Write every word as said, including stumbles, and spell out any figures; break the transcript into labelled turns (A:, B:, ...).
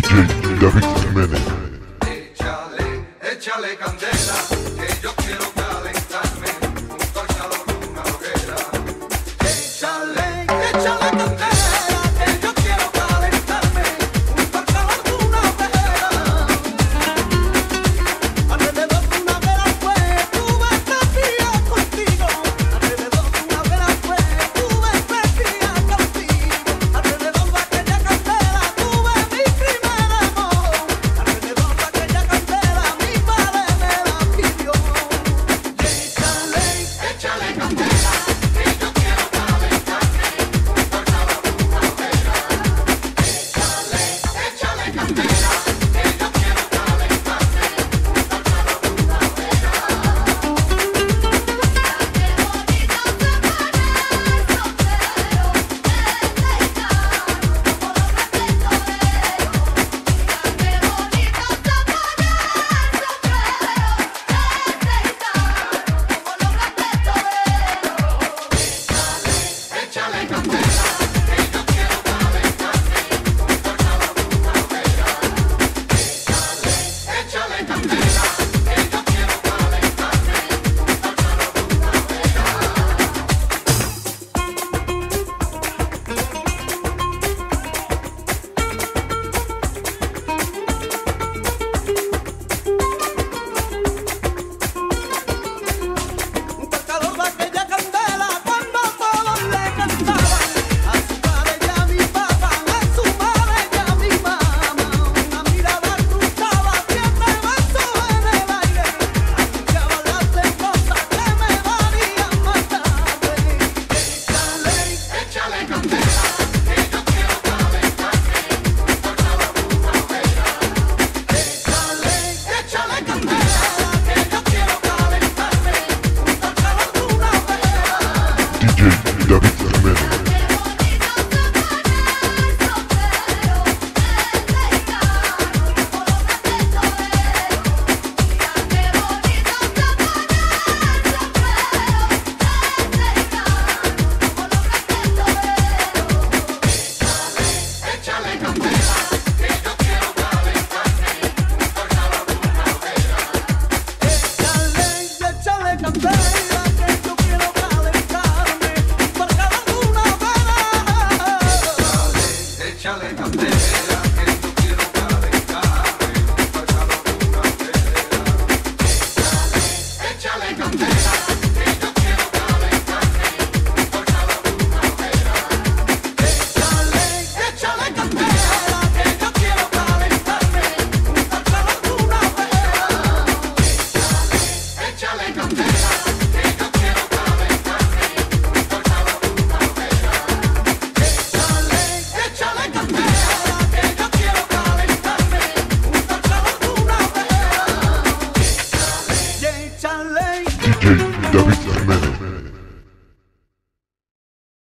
A: J David Jiménez.
B: Échale, échale candela, que yo quiero calentarme junto al calor de una hoguera. Échale, échale candela, que yo quiero calentarme junto al calor de una hoguera. Alrededor de una vela pues tuve fría contigo. Alrededor de una vela pues tuve fría contigo. Alrededor de aquella candela tuve mi primer amor. Alrededor de aquella candela mi padre me la pidió. Échale, échale candela, que yo quiero calentarme junto al calor de una hoguera. Échale, échale candela, que yo quiero calentarme junto al calor de una hoguera. Échale candela, que yo quiero calentarme junto al calor de una hoguera. Échale, échale candela, que yo quiero calentarme junto al calor de una hoguera. Junto al calor de aquella candela, cuando todos le cantaban, a su padre y a mi papá, a su madre y a mi mamá, una mirada cruzada, siete besos en el aire, anunciaban las cosas que me darían más tarde. Échale, échale candela, que yo quiero calentarme junto al calor de una hoguera. Échale, échale candela, que yo quiero calentarme junto al calor de una hoguera.
A: D J David Jiménez.
B: Échale candela, que yo quiero calentarme junto al calor de una hoguera. Échale, échale candela, que yo quiero calentarme junto al calor de una hoguera. Échale candela, que yo quiero calentarme junto al calor de una hoguera. Échale candela, que yo quiero calentarme junto al calor de una hoguera. Échale, échale candela, que yo quiero calentarme junto al calor de una hoguera. Échale, échale candela, que yo quiero calentarme junto al calor de una hoguera. Échale, échale candela, que yo quiero calentarme junto al calor de una hoguera. Échale, échale.
A: D J David